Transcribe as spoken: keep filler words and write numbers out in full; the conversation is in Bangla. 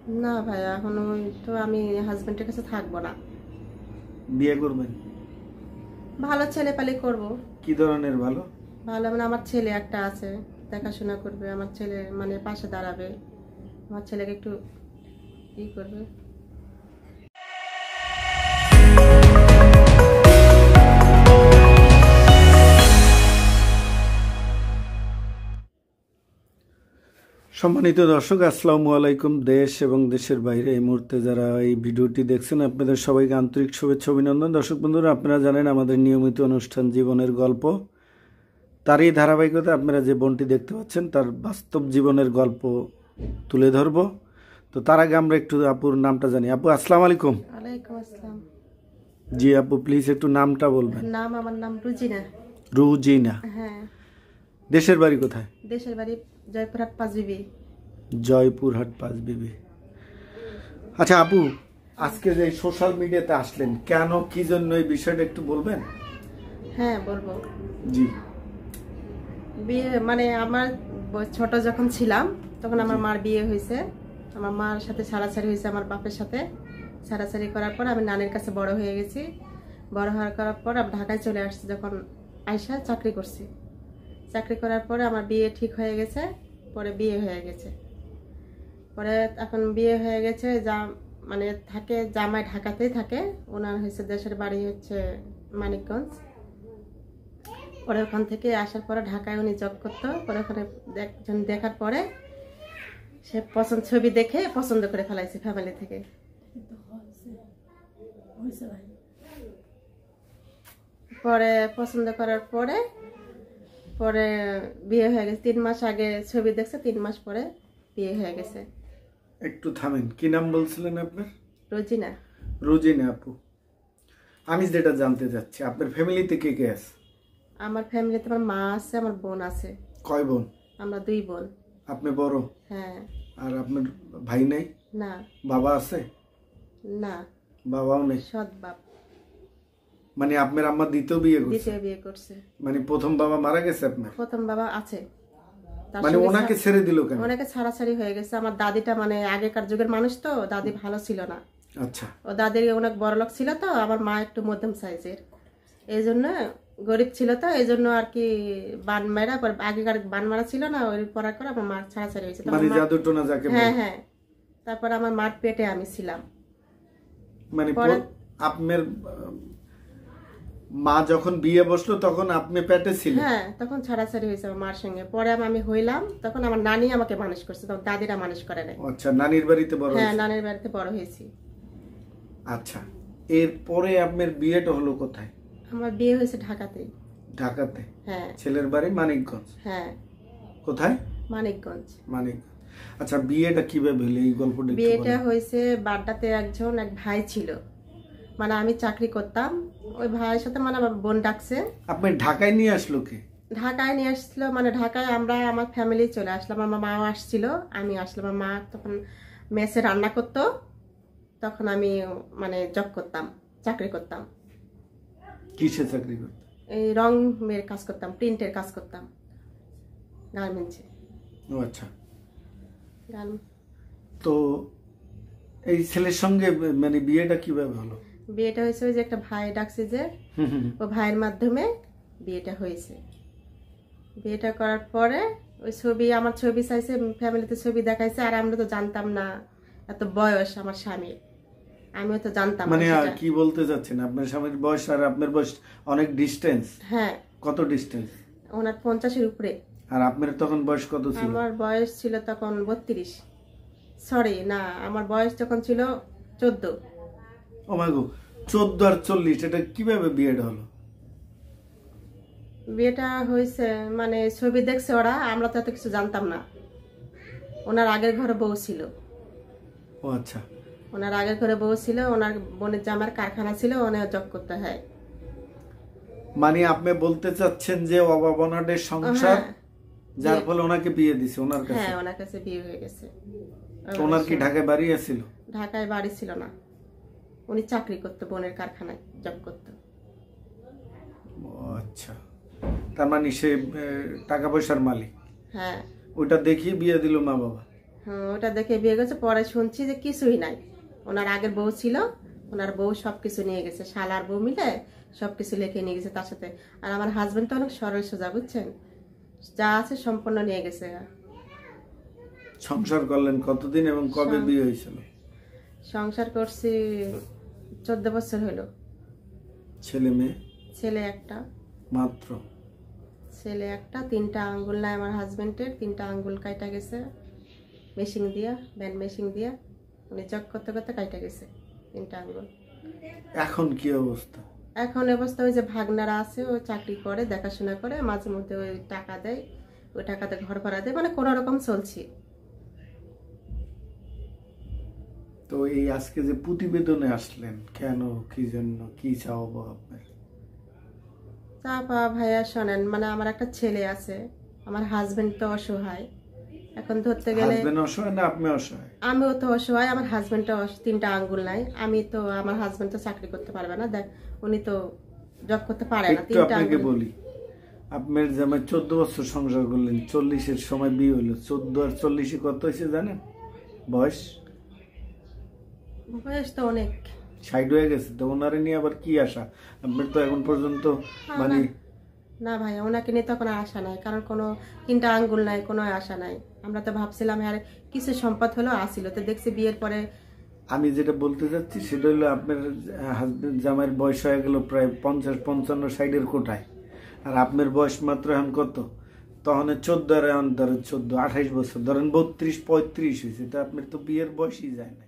না ভাই, এখন ওই তো আমি হাজবেন্ডের কাছে থাকবো না। বিয়ে করবেন? ভালো ছেলে পালি করব। কি ধরনের ভালো? ভালো মানে আমার ছেলে একটা আছে, দেখাশোনা করবে, আমার ছেলে মানে পাশে দাঁড়াবে, আমার ছেলেকে একটু ই করবে। সম্মানিত দর্শক, আসসালামু আলাইকুম। দেশ এবং দেশের বাইরে এই মুহূর্তে যারা এই ভিডিওটি দেখছেন, আপনাদের সবাইকে আন্তরিক শুভেচ্ছা অভিনন্দন। দর্শক বন্ধুরা, আপনারা জানেন আমাদের নিয়মিত অনুষ্ঠান জীবনের গল্প, তারই ধারাবাহিকতা আপনারা যে বোনটি দেখতে পাচ্ছেন তার বাস্তব জীবনের গল্প তুলে ধরব। তো তার আগে আমরা একটু আপুর নামটা জানি। আপু আসসালামু আলাইকুম। ওয়ালাইকুম আসসালাম। জি আপু, প্লিজ একটু নামটা বলবেন। নাম আমার নাম রুজিনা। রুজিনা। হ্যাঁ। দেশের বাড়ি কোথায়? দেশের বাড়ি জয়পুরহাট পাঁচবিবি। জয়পুরহাট পাঁচবিবি। আচ্ছা আপু, আজকে যে সোশ্যাল মিডিয়াতে আসলেন কেন, কি জন্য, এই বিষয়টা একটু বলবেন? হ্যাঁ বলবো। জি। বিয়ে মানে আমার ছোট যখন ছিলাম তখন আমার মার বিয়ে হয়েছে। আমার মার সাথে ছাড়াছাড়ি হয়েছে আমার বাপের সাথে। ছাড়াছাড়ি করার পর আমি নানির কাছে বড় হয়ে গেছি। বড় হওয়ার করার পর আমি ঢাকায় চলে আসছি। যখন আইসা চাকরি করছি, চাকরি করার পরে আমার বিয়ে ঠিক হয়ে গেছে। পরে বিয়ে হয়ে গেছে পরে এখন বিয়ে হয়ে গেছে যা মানে থাকে জামাই ঢাকাতেই থাকে। ওনার হচ্ছে দেশের বাড়ি হচ্ছে মানিকগঞ্জ। পরে ওখান থেকে আসার পরে ঢাকায় উনি জব করতো। পরে ওখানে একজন দেখার পরে সে পছন্দ ছবি দেখে পছন্দ করে ফেলাইছে ফ্যামিলি থেকে। পরে পছন্দ করার পরে পরে বিয়ে হয়ে গেছে। তিন মাস আগে ছবি দেখছে, তিন মাস পরে বিয়ে হয়ে গেছে। একটু থামেন, কি নাম বলছিলেন আপনার? রোজিনা। রোজিনা আপু, আমি যেটা জানতে চাচ্ছি আপনার ফ্যামিলিতে কে কে আছে? আমার ফ্যামিলিতে আমার মা আছে, আমার বোন আছে। কয় বোন? আমরা দুই বোন। আপনি বড়? হ্যাঁ। আর আপনার ভাই নাই? না। বাবা আছে? না। বাবাও নেই? সৎ বাপ। মানে আপনার আম্মা দ্বিতীয় বিয়ে করছে? দ্বিতীয় বিয়ে করছে। মানে প্রথম বাবা মারা গেছে আপনার? প্রথম বাবা আছে। মানে ওনাকে ছেড়ে দিল কেন? ওনাকে ছাড়াছাড়ি হয়ে গেছে। আমার দাদিটা মানে আগেকার যুগের মানুষ তো, দাদি ভালো ছিল না। আচ্ছা। ও দাদির অনেক বড় লোক ছিল তো, আমার মা একটু মধ্যম সাইজের, এই জন্য গরিব ছিল তো, এই জন্য আর কি বান মারা, আগেকার বান মারা ছিল না, ওই পড়ার পর আমার মার ছাড়াছাড়ি হয়েছে। মানে জাদু টোনা যাকে। হ্যাঁ হ্যাঁ। তারপর আমার মার পেটে আমি ছিলাম। মানে আপনার মা যখন বিয়ে বসলো তখন আপনি পেটে ছিলেন? হ্যাঁ, তখন ছাড়াছাড়ি হয়েছে আমার মার সঙ্গে। পরে আমি হইলাম, তখন আমার নানি আমাকে মানুষ করছে, তখন দাদিরা মানুষ করে নাই। আচ্ছা, নানির বাড়িতে বড়? হ্যাঁ, নানির বাড়িতে বড় হয়েছি। আচ্ছা, এরপরে আপনার বিয়েটা হলো কোথায়? আমার বিয়ে হয়েছে ঢাকাতে। ঢাকাতে? হ্যাঁ। ছেলের বাড়ি মানিকগঞ্জ? হ্যাঁ। কোথায়? মানিকগঞ্জ। মানিকগঞ্জ। আচ্ছা, বিয়েটা কিভাবে হলো এই গল্পটা? বিয়েটা হয়েছে বাড্ডাতে একজন এক ভাই ছিল, মানে আমি চাকরি করতাম, ওই ভাইয়ের সাথে মানে আমার বোন ডাকছে। আপনি ঢাকায় নিয়ে আসলো কে? ঢাকায় নিয়ে আসছিল, মানে ঢাকায় আমরা আমার ফ্যামিলি চলে আসলাম। আমার মাও আসছিল, আমি আসলাম। আমার মা তখন মেসে রান্না করতো, তখন আমি মানে জব করতাম, চাকরি করতাম। কিসে চাকরি করতেন? এই রং মেয়ের কাজ করতাম, প্রিন্টের কাজ করতাম গার্মেন্টসে। ও আচ্ছা। গার্মেন্টস। তো এই ছেলের সঙ্গে মানে বিয়েটা কিভাবে হলো? বিয়েটা হয়েছে ওই যে একটা ভাই ডাকছে যে, ও ভাইয়ের মাধ্যমে বিয়েটা হয়েছে। বিয়েটা করার পরে ওই ছবি, আমার ছবি চাইছে, ফ্যামিলিতে ছবি দেখাইছে, আর আমরা তো জানতাম না এত বয়স আমার স্বামীর, আমিও তো জানতাম না। মানে কি বলতে চাচ্ছেন, আপনার স্বামীর বয়স আর আপনার বয়স অনেক ডিস্টেন্স? হ্যাঁ। কত ডিস্টেন্স? ওনার পঞ্চাশের উপরে। আর আপনার তখন বয়স কত ছিল? আমার বয়স ছিল তখন বত্রিশ। সরি না, আমার বয়স তখন ছিল চোদ্দ। ও মা গো, চোদ্দ আর চল্লিশ, এটা কিভাবে বিয়েটা হলো? বিয়েটা হয়েছে মানে ছবি দেখছে ওরা, আমরা তো এত কিছু জানতাম না। ওনার আগের ঘরে বউ ছিল। ও আচ্ছা। ওনার আগের ঘরে বউ ছিল, ওনার বোনের জামার কারখানা ছিল, ওনে জব করতে হয়। মানে আপনি বলতে চাচ্ছেন যে অভাবনাদের সংসার, যার ফলে ওনাকে বিয়ে দিছে ওনার কাছে? হ্যাঁ, ওনার কাছে বিয়ে হয়ে গেছে। ওনার কি ঢাকায় বাড়ি আছিল? ঢাকায় বাড়ি ছিল না, উনি চাকরি করতো, বোনের কারখানায় জব করতো। ও আচ্ছা, তার মানে সে টাকা পয়সার মালিক? হ্যাঁ। ওইটা দেখিয়ে বিয়ে দিল মা বাবা? হ্যাঁ, ওটা দেখে বিয়ে গেছে। পরে শুনছি যে কিছুই নাই, ওনার আগের বউ ছিল, ওনার বউ সবকিছু নিয়ে গেছে, শালার বউ মিলে সবকিছু লিখে নিয়ে গেছে তার সাথে। আর আমার হাজবেন্ড তো অনেক সরল সোজা, বুঝছেন, যা আছে সম্পূর্ণ নিয়ে গেছে। সংসার করলেন কতদিন এবং কবে বিয়ে হয়েছিল? সংসার করছি চোদ্দ বছর হলো। ছেলে মেয়ে? ছেলে একটা মাত্র? ছেলে একটা। তিনটা আঙ্গুল নাই আমার হাজবেন্ডের, তিনটা আঙ্গুল কাইটা গেছে মেশিন দিয়া, ব্যান্ড মেশিন দিয়া, উনি চক করতে করতে কাইটা গেছে তিনটা আঙ্গুল। এখন কি অবস্থা? এখন অবস্থা ওই যে ভাগনারা আছে, ও চাকরি করে, দেখাশোনা করে, মাঝে মধ্যে ওই টাকা দেয়, ওই টাকাতে ঘর ভাড়া দেয়, মানে কোনো রকম চলছি। তো এই আজকে যে প্রতিবেদনে আসলেন কেন, কি জন্য, কি চাওয়া আপনার? চাপা ভাইয়া শোনেন, মানে আমার একটা ছেলে আছে, আমার হাজবেন্ড তো অসহায়। এখন ধরতে গেলে হাজবেন্ড অসহায় না আপনি অসহায়? আমিও তো অসহায়, আমার হাজবেন্ডটা তিনটা আঙ্গুল নাই। আমি তো, আমার হাজবেন্ড তো চাকরি করতে পারবে না, দেখ উনি তো জব করতে পারে না। তিনটা আপনাকে বলি, আপনার জামাই চোদ্দ বছর সংসার করলেন, চল্লিশের সময় বিয়ে হলো, চোদ্দ আর চল্লিশে কত হয়েছে জানেন বয়স? বয়স তো অনেক সাইড হয়ে গেছে। তো ওনারে নিয়ে আবার কি আশা আপনার? তো এখন পর্যন্ত মানে না ভাই, ওনাকে নিয়ে তো কোনো আশা নাই, কারণ কোনো তিনটা আঙ্গুল নাই, কোনো আশা নাই। আমরা তো ভাবছিলাম আর কিছু সম্পদ হলো আসিল, তো দেখছি বিয়ের পরে। আমি যেটা বলতে চাচ্ছি সেটা হলো আপনার হাজবেন্ড জামাইয়ের বয়স হয়ে গেল প্রায় পঞ্চাশ পঞ্চান্ন সাইডের কোটায়, আর আপনার বয়স মাত্র এখন কত? তখন চোদ্দ আর এখন ধরেন চোদ্দ আঠাইশ বছর, ধরেন বত্রিশ পঁয়ত্রিশ হয়েছে, তো আপনার তো বিয়ের বয়সই যায় না।